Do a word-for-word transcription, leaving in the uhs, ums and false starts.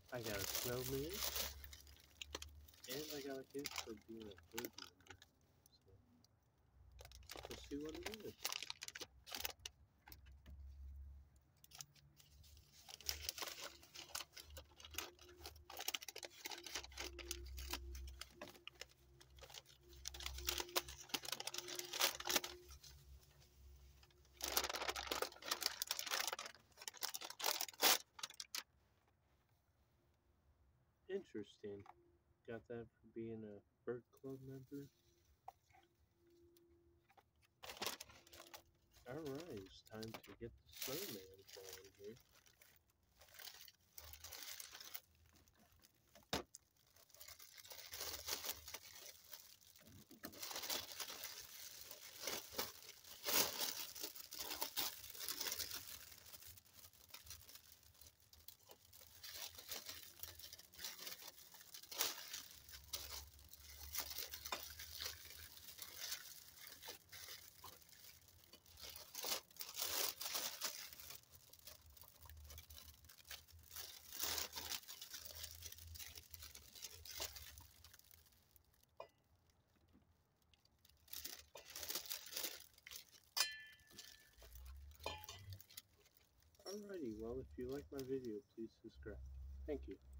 I got a snowman, and I got a gift for being a third member. So let's see what it is. Interesting. Got that for being a bird club member. Alright, it's time to get the snowman going here. Alrighty, well, if you like my video, please subscribe. Thank you.